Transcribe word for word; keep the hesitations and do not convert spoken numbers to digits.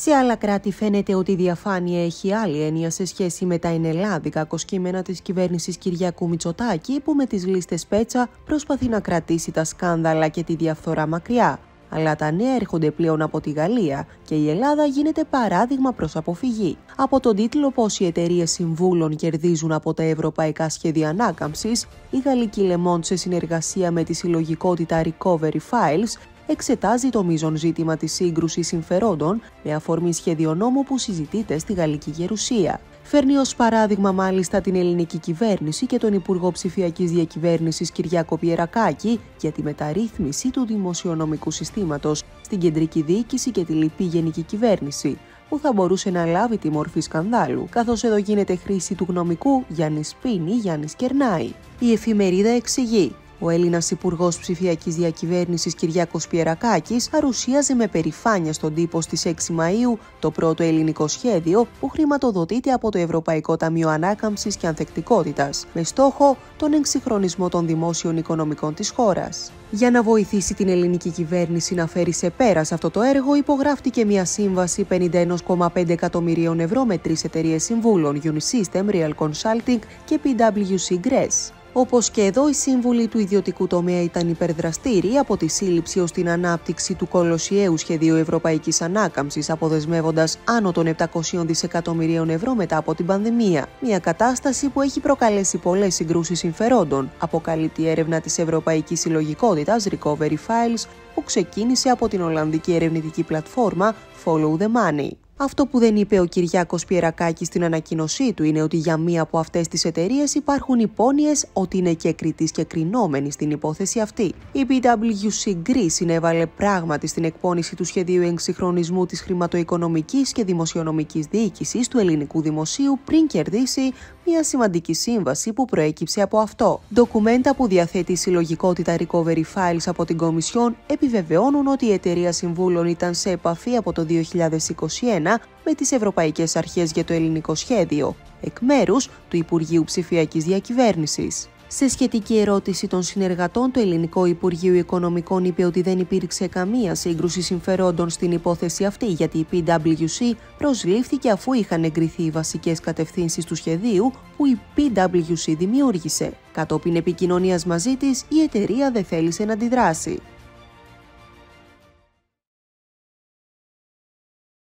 Σε άλλα κράτη φαίνεται ότι η διαφάνεια έχει άλλη έννοια σε σχέση με τα ενελλάδικα κοσκήμενα της κυβέρνησης Κυριάκου Μητσοτάκη, που με τις λίστες Πέτσα προσπαθεί να κρατήσει τα σκάνδαλα και τη διαφθορά μακριά. Αλλά τα νέα έρχονται πλέον από τη Γαλλία και η Ελλάδα γίνεται παράδειγμα προς αποφυγή. Από τον τίτλο «Πώς οι εταιρείες συμβούλων κερδίζουν από τα ευρωπαϊκά σχέδια ανάκαμψης», η γαλλική Le Monde, σε συνεργασία με τη συλλογικότητα Recovery Files, εξετάζει το μείζον ζήτημα της σύγκρουσης συμφερόντων με αφορμή σχέδιο νόμου που συζητείται στη Γαλλική Γερουσία. Φέρνει ως παράδειγμα μάλιστα την ελληνική κυβέρνηση και τον Υπουργό Ψηφιακής Διακυβέρνησης Κυριάκο Πιερακάκη για τη μεταρρύθμιση του δημοσιονομικού συστήματος στην κεντρική διοίκηση και τη λοιπή γενική κυβέρνηση, που θα μπορούσε να λάβει τη μορφή σκανδάλου, καθώς εδώ γίνεται χρήση του γνωμικού «Γιάννης πίνει, Γιάννης κερνάει». Η εφημερίδα εξηγεί: ο Έλληνας Υπουργός Ψηφιακής Διακυβέρνησης Κυριάκος Πιερακάκης παρουσίαζε με περηφάνεια στον τύπο στις έξι Μαΐου το πρώτο ελληνικό σχέδιο που χρηματοδοτείται από το Ευρωπαϊκό Ταμείο Ανάκαμψης και Ανθεκτικότητας, με στόχο τον εξυγχρονισμό των δημόσιων οικονομικών της χώρας. Για να βοηθήσει την ελληνική κυβέρνηση να φέρει σε πέρας αυτό το έργο, υπογράφτηκε μια σύμβαση πενήντα ένα κόμμα πέντε εκατομμυρίων ευρώ με τρεις εταιρείες συμβούλων, Unisystem, Real Consulting και πι ντάμπλιου σι Gress. Όπως και εδώ, οι σύμβουλοι του ιδιωτικού τομέα ήταν υπερδραστήριοι από τη σύλληψη ως την ανάπτυξη του κολοσιαίου σχεδίου Ευρωπαϊκής Ανάκαμψης, αποδεσμεύοντας άνω των επτακόσιων δισεκατομμυρίων ευρώ μετά από την πανδημία. Μια κατάσταση που έχει προκαλέσει πολλές συγκρούσεις συμφερόντων, αποκαλύπτει η έρευνα της Ευρωπαϊκής Συλλογικότητας Recovery Files, που ξεκίνησε από την Ολλανδική ερευνητική πλατφόρμα Follow the Money. Αυτό που δεν είπε ο Κυριάκος Πιερακάκης στην ανακοίνωσή του είναι ότι για μία από αυτές τις εταιρείες υπάρχουν υπόνοιες ότι είναι και κριτής και κρινόμενη στην υπόθεση αυτή. Η πι ντάμπλιου σι Gress συνέβαλε πράγματι στην εκπόνηση του σχεδίου εξυγχρονισμού της χρηματοοικονομικής και δημοσιονομικής διοίκησης του ελληνικού δημοσίου πριν κερδίσει μια σημαντική σύμβαση που προέκυψε από αυτό. Ντοκουμέντα που διαθέτει η συλλογικότητα Recovery Files από την Κομισιόν επιβεβαιώνουν ότι η εταιρεία συμβούλων ήταν σε επαφή από το δύο χιλιάδες είκοσι ένα με τις Ευρωπαϊκές Αρχές για το ελληνικό σχέδιο, εκ μέρους του Υπουργείου Ψηφιακής Διακυβέρνησης. Σε σχετική ερώτηση των συνεργατών, το Ελληνικό Υπουργείο Οικονομικών είπε ότι δεν υπήρξε καμία σύγκρουση συμφερόντων στην υπόθεση αυτή, γιατί η πι ντάμπλιου σι προσλήφθηκε αφού είχαν εγκριθεί οι βασικές κατευθύνσεις του σχεδίου που η πι ντάμπλιου σι δημιούργησε. Κατόπιν επικοινωνίας μαζί της, η εταιρεία δεν θέλησε να αντιδράσει.